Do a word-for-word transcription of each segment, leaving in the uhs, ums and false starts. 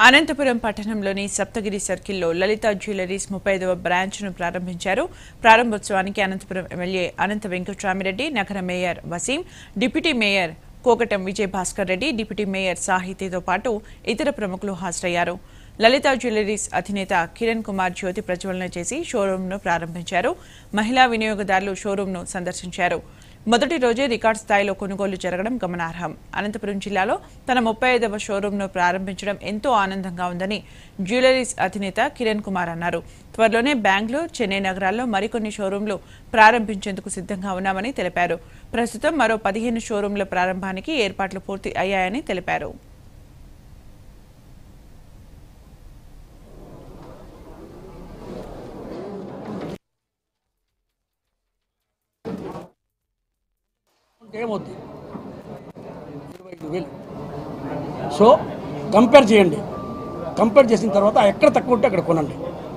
అనంతపురం పట్టణంలోని సప్తగిరి సర్కిల్లో లలిత జ్యువెలరీస్ ముప్పై ఐదవ బ్రాంచ్ను ప్రారంభించారు. ప్రారంభోత్సవానికి అనంతపురం ఎమ్మెల్యే అనంత వెంకట్రామిరెడ్డి, నగర mayor Waseem, deputy mayor Kokatam Vijayabhaskar Reddy, deputy mayor సాహితీతో పాటు ఇతర ప్రముఖులు హాజరయ్యారు. లలిత జ్యువెలరీస్ అధినేత కిరణ్ కుమార్ జ్యోతి ప్రజ్వలన చేసి షోరూంను ప్రారంభించారు. మహిళా వినియోగదారులు షోరూంను సందర్శించారు. మొదటి రోజే రికార్డు స్థాయిలో కొనుగోలు జరగడం గమనార్హం. అనంతపురం జిల్లాలో తన ముప్పై ఐదవ షోరూంను ప్రారంభించడం ఎంతో ఆనందంగా ఉందని జ్యువెలరీస్ అధినేత కిరణ్ కుమార్ అన్నారు. త్వరలోనే బెంగళూరు, చెన్నై నగరాల్లో మరికొన్ని షోరూంలు ప్రారంభించేందుకు సిద్ధంగా ఉన్నామని తెలిపారు. ప్రస్తుతం మరో పదిహేను షోరూంల ప్రారంభానికి ఏర్పాట్లు పూర్తి అయ్యాయని తెలిపారు. ఏమవుద్ది ఇరవై ఐదు వేలు. సో కంపేర్ చేయండి. కంపేర్ చేసిన తర్వాత ఎక్కడ తక్కువ ఉంటే అక్కడ కొనండి.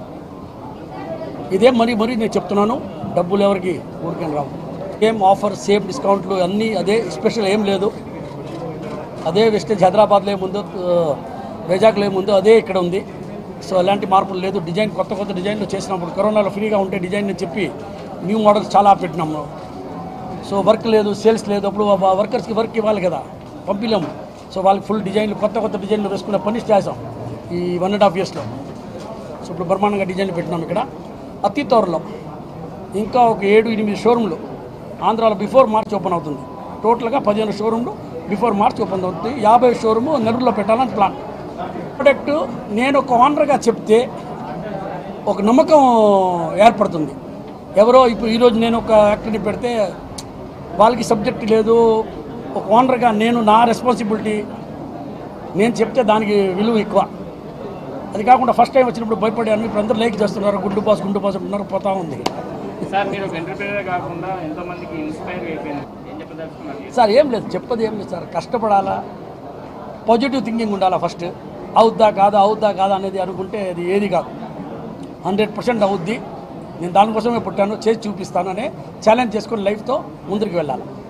ఇదే మరీ మరీ నేను చెప్తున్నాను, డబ్బులు ఎవరికి ఊరికే రావు. సేమ్ ఆఫర్, సేమ్ డిస్కౌంట్లు అన్నీ అదే, స్పెషల్ ఏం లేదు. అదే వెస్టేజ్ హైదరాబాద్లో ఏముందో, వైజాగ్లో ఏముందో అదే ఇక్కడ ఉంది. సో ఎలాంటి మార్పులు లేదు. డిజైన్ కొత్త కొత్త డిజైన్లు చేసినప్పుడు కరోనాలో ఫ్రీగా ఉంటే డిజైన్ అని చెప్పి న్యూ మోడల్స్ చాలా పెట్టినాము. సో వర్క్ లేదు, సేల్స్ లేదు. అప్పుడు వర్కర్స్కి వర్క్ ఇవ్వాలి కదా, పంపిలేము. సో వాళ్ళకి ఫుల్ డిజైన్లు, కొత్త కొత్త డిజైన్లు వేసుకునే పని చేసాం ఈ వన్ అండ్ హాఫ్ ఇయర్స్లో. సో ఇప్పుడు బ్రహ్మాండంగా డిజైన్లు పెట్టినాం. ఇక్కడ అతి త్వరలో ఇంకా ఒక ఏడు ఎనిమిది షోరూమ్లు ఆంధ్రాలో బిఫోర్ మార్చ్ ఓపెన్ అవుతుంది. టోటల్గా పదిహేను షోరూమ్లు బిఫోర్ మార్చ్ ఓపెన్ అవుతుంది. యాభై షోరూము నెల్లూరులో పెట్టాలని ప్లాన్. ప్రోడక్ట్ నేను ఒక ఓనర్గా చెప్తే ఒక నమ్మకం ఏర్పడుతుంది. ఎవరో ఇప్పుడు ఈరోజు నేను ఒక యాక్టివిటీ పెడితే వాళ్ళకి సబ్జెక్ట్ లేదు. ఒక ఓనర్గా నేను నా రెస్పాన్సిబిలిటీ నేను చెప్తే దానికి విలువ ఎక్కువ. అది కాకుండా ఫస్ట్ టైం వచ్చినప్పుడు భయపడాను. ఇప్పుడు అందరూ లైక్ చేస్తున్నారు, గుండు పాస్ గుండు పాస్ అంటున్నారు, పోతా ఉంది. సార్ మీరు ఒక ఎంటర్‌ప్రెన్యూర్ కాకుండా ఎంతోమందికి ఇన్స్పైర్ అయిపోయింది, ఏం చెప్పదలుచుకున్నారు? సార్ ఏం లేదు, చెప్పదు ఏం లేదు సార్. కష్టపడాలా, పాజిటివ్ థింకింగ్ ఉండాలా. ఫస్ట్ అవుద్దా కాదా అవుద్దా కాదా అనేది అనుకుంటే అది ఏది కాదు. హండ్రెడ్ పర్సెంట్ అవుద్ది. నేను దానికోసమే పుట్టాను, చేసి చూపిస్తాననే ఛాలెంజ్ చేసుకొని లైఫ్తో ముందుకు వెళ్ళాలి.